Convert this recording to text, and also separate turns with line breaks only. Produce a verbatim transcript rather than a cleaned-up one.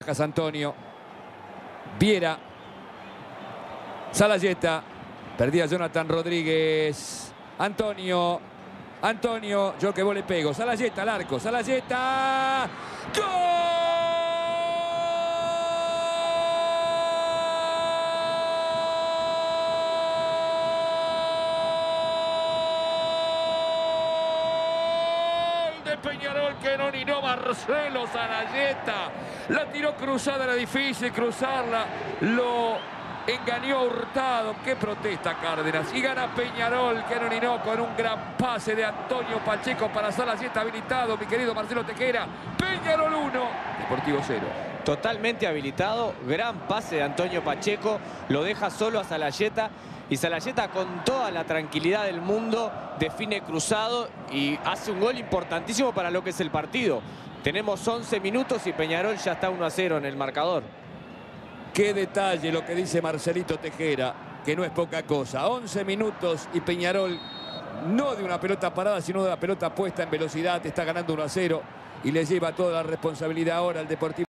Rojas, Antonio. Viera. Salayeta. Perdía Jonathan Rodríguez. Antonio. Antonio. Yo que vos le pego. Salayeta al arco. Salayeta. ¡Gol! Peñarol que no ni no Marcelo Salayeta. La tiró cruzada, era difícil cruzarla. Lo engañó a Hurtado. Qué protesta Cárdenas. Y gana Peñarol que no ni no con un gran pase de Antonio Pacheco para Salayeta habilitado. Mi querido Marcelo Tejera. Peñarol uno, Deportivo cero.
Totalmente habilitado. Gran pase de Antonio Pacheco. Lo deja solo a Salayeta. Y Salayeta con toda la tranquilidad del mundo define cruzado y hace un gol importantísimo para lo que es el partido. Tenemos once minutos y Peñarol ya está uno a cero en el marcador.
Qué detalle lo que dice Marcelito Tejera, que no es poca cosa. once minutos y Peñarol, no de una pelota parada, sino de una pelota puesta en velocidad, está ganando uno a cero y le lleva toda la responsabilidad ahora al Deportivo.